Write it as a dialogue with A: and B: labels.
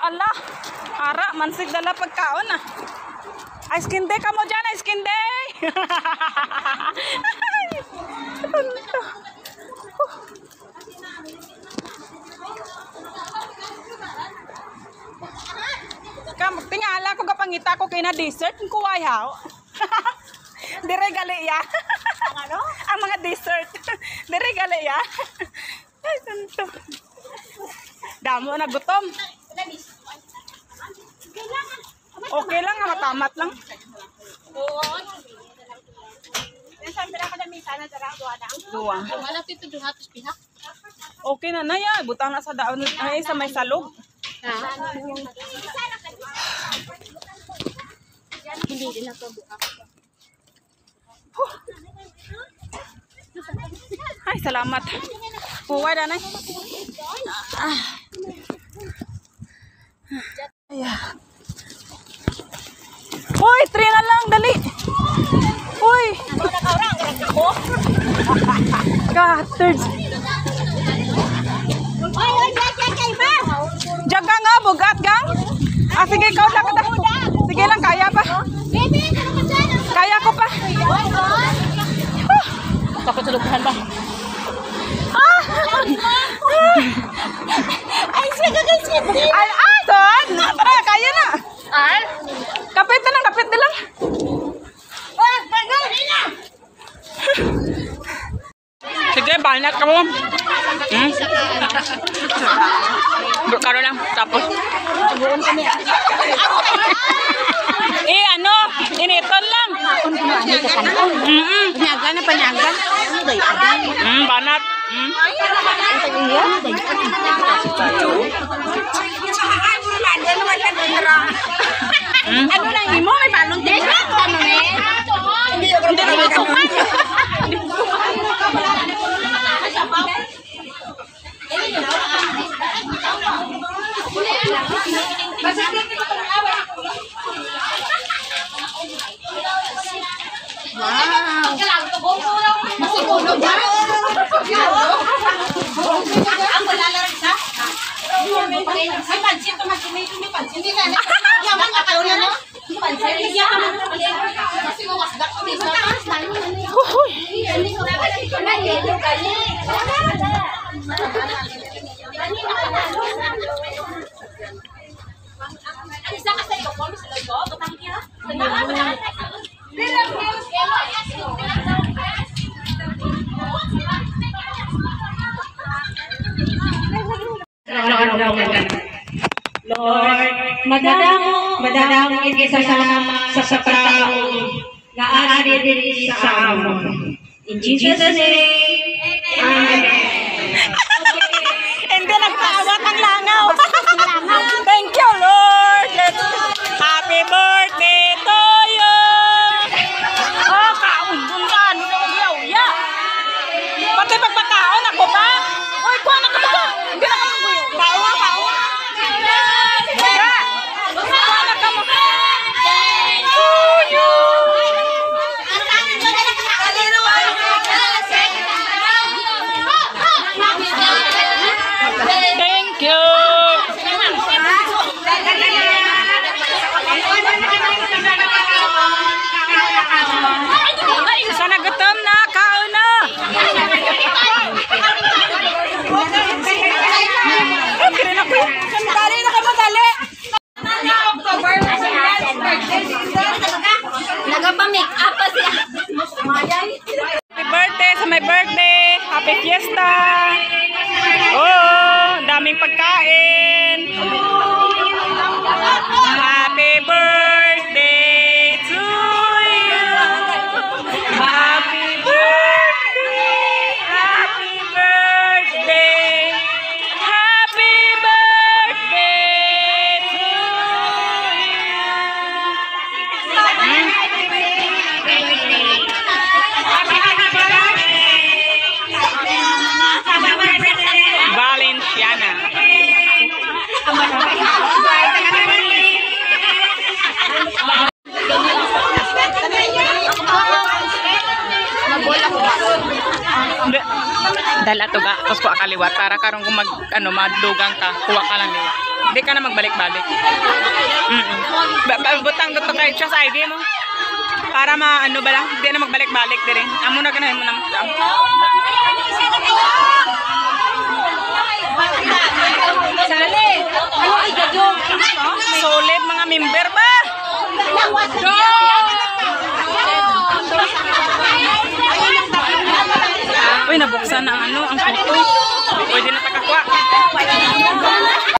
A: Ala, ara, mansig dala pagkaon ah. Ice kinde ka mo dyan, ice kinde! Tingala ko kapangita ko kay na dessert, kung kuway hao. Dire gali ya. Ano? Ang mga dessert. Dire gali ya. Ay, santo. Damo na gutom. Okay lang, matamat lang. Dua. Okay na na ya, butang na sa daon ay sa may salog.
B: Hindi din ako bukas.
A: Ay, salamat. Buway na na. Uy, 3 na lang, dali. Uy. Ka-third. Jaga nga, bugat gang. Ah, sige, ikaw lang kita. Sige lang, kaya pa. Kaya ko pa.
B: Takot sa lupahan ba?
A: Ay, sige, sige. Ay, asan? Tara, kaya na.
B: Ay?
A: Kapit na lang, kapit na lang. Sige, banat ka mo. Karo lang, tapos. Ano? Initon lang.
B: Panagan na panagan.
A: Banat.
B: Ano lang mo? May balong din. Hindi ko
C: Lord, madamo kini sa salamat sa taong naari diri sa amon. In Jesus' name, Amen.
A: Hindi nagpaawat ang langaw. Thank you, Lord. Happy birthday to you. Oh, kaundan. Ya. Pati pagpakaon ako pa. Uy, kuha na ka ba? Hindi na ka mo. Kawa, kawa. Kuha na ka mo. Thank you. Sana gutom na, kaon na. Kira na ko. Dali na ka madali.
B: Nagapa-make up pa siya.
A: Happy birthday sa my birthday. Happy fiesta. Oh, daming pagkain. Happy birthday to you. Happy birthday. Happy birthday. Happy birthday to you. Valenciana. Dala to ga, tapos kuha kaliwat para karong kung mag ano madlugang ka, kuha ka lang liwat. Di ka na magbalik-balik. Butang dito kay Chas ID mo. Para maano ba lang, di na magbalik-balik din. Amo na ganahin mo na.
B: Sali. Ano ay gagawin?
A: Solid mga member ba? Uy, nabuksan na ang ano, ang putoy. Pwede na takakuha.